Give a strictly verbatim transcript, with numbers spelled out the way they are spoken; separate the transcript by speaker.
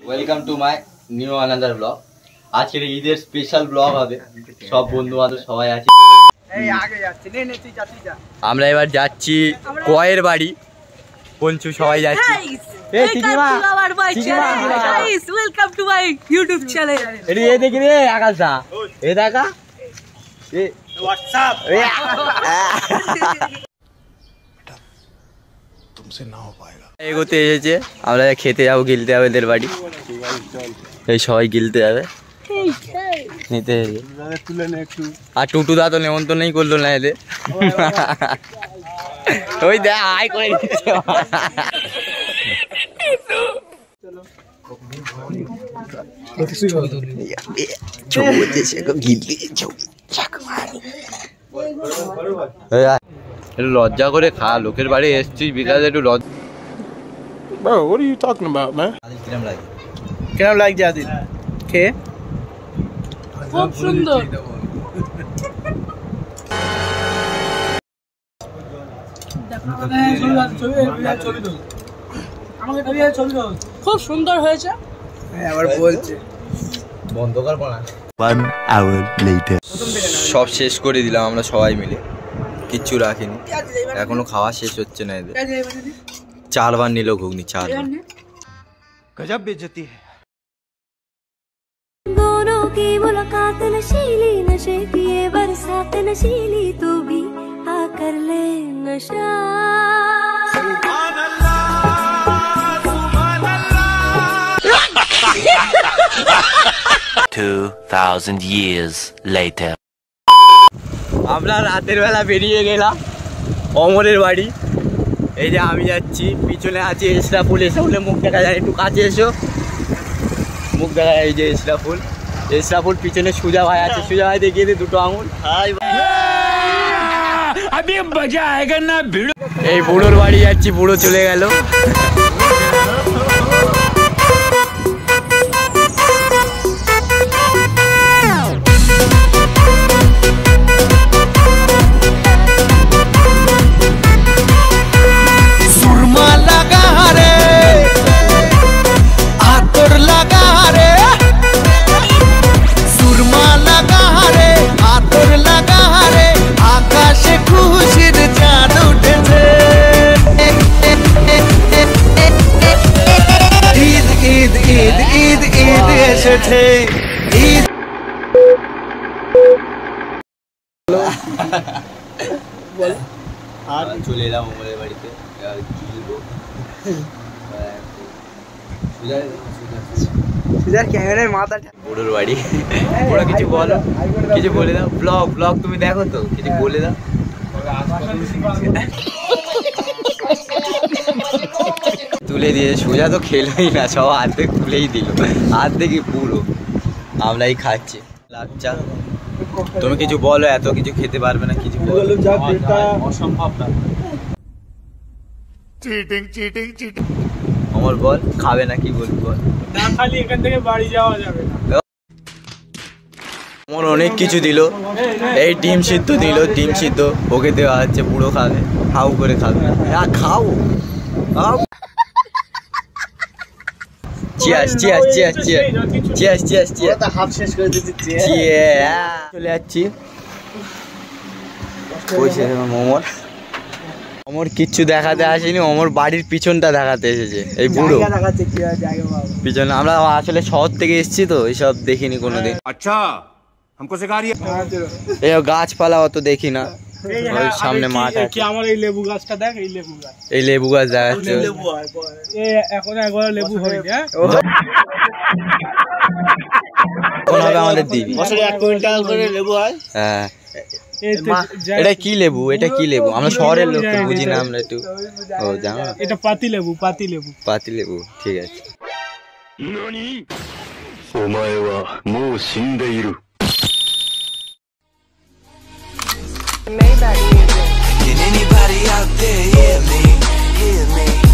Speaker 1: Welcome to my new another blog. আজকের ঈদের special blog হবে, সব বন্ধু বান্ধব সবাই আছে। আমরা এবার যাচ্ছি কয়ের বাড়ি, পঞ্চু সবাই যাচ্ছি। আকাশা এ দেখা এগোতে এসেছে, আমরা খেতে যাবো, গিলতে যাবে এদের বাড়ি। এই সবাই গিলতে যাবে নিতে, আর টুটু দা তো নেমন্তন্ন নেই করলো না এদের। ওই দেখ আয় করে লজ্জা করে খা, লোকের বাড়ি এসছিস বিকালে একটু লজ্জা।
Speaker 2: Bro, what are you talking about, man?
Speaker 1: কিরম লাগে?
Speaker 2: কিরম লাগছে আদিল? খেয়ে?
Speaker 3: খুব সুন্দর। খুব সুন্দর হয়েছে।
Speaker 2: আবার বলছে
Speaker 1: বন্ধ করবো না। সব শেষ করে দিলাম আমরা সবাই মিলে, কিচ্ছু রাখিনি, এখনো খাওয়া শেষ হচ্ছে না এদের। চারবার নিল ঘুগনি, চারবার।
Speaker 2: गजब बेइज्जती है।
Speaker 4: दोनों की मुलाकात नशीली, नशे की ये बरसात नशीली, तू भी आकर ले नशा। सुभान अल्लाह, सुभान अल्लाह।
Speaker 5: two thousand years later.
Speaker 1: আমরা রাতের বেলা বেরিয়ে গেলাম অমরের বাড়ি। এই যে আমি যাচ্ছি, পিছনে আছে এসরাফুল। এসরাফুলের মুখ দেখা যায়, একটু কাছে এসো, মুখ দেখা যায়। এই যে এসরাফুল, এসরাফুল পিছনে সুজা ভাই আছে, সুজা ভাই দেখিয়ে দিই দুটো আঙুল। এই বুড়োর বাড়ি যাচ্ছি, বুড়ো চলে গেল। চলে এলাম অমরের বাড়িতে। বুড়োর বাড়ি, ওরা কিছু বলো, কিছু বলে দাও। ব্লগ ব্লগ তুমি দেখো তো, কিছু বলে দাও। তুলে দিয়ে সোজা তো খেলোই না, সব আর্ধেক তুলেই দিল, আর্ধেকই পুরো আমরাই খাচ্ছি। লাচ্চা তুমি কিছু বলো, এত কিছু খেতে পারবে না, কিছু বলো। অসম্ভব না। Cheating cheating cheating. অমর বল, খাবে না কি বলবি বল।
Speaker 2: না খালি এখান থেকে বাড়ি যাওয়া যাবে না।
Speaker 1: অমর অনেক কিছু দিল, এই ডিম সিদ্ধ দিল, ডিম সিদ্ধ ওকে দেওয়া হচ্ছে, পুরো খাবে, হাউ করে খাবে। হ্যাঁ খাও খাও। Cheers cheers cheers cheers cheers cheers cheers. Half শেষ করে দিচ্ছি। চলে যাচ্ছি। কইছে অমর, অমর কিচ্ছু দেখাতে আসেনি, অমর বাড়ির পিছনটা দেখাতে এসেছে। এই বুড়ো পিছনে, আমরা আসলে শহর থেকে এসেছি তো, এইসব দেখিনি কোনোদিন। আচ্ছা हमको सिखा रही है। এই গাছপালা অত দেখি না, ওই সামনে মাঠ আছে।
Speaker 2: আমার এই লেবু গাছটা দেখ, এই লেবু গাছ,
Speaker 1: এই লেবু গাছ দেখাচ্ছে।
Speaker 2: এই এখন একবার লেবু হয়নি। হ্যাঁ
Speaker 1: কোন হবে আমাদের দিবি,
Speaker 2: বছরে এক কুইন্টাল করে লেবু হয়।
Speaker 1: হ্যাঁ এটা কি লেবু, এটা কি লেবু? আমরা শহরের লোক তো বুঝি না, আমরা একটু। ও জানো
Speaker 2: এটা পাতি লেবু, পাতি লেবু,
Speaker 1: পাতি লেবু। ঠিক আছে।
Speaker 5: ননি? ওমায়ে wa mou shindeiru. Can anybody out there hear me? Hear me?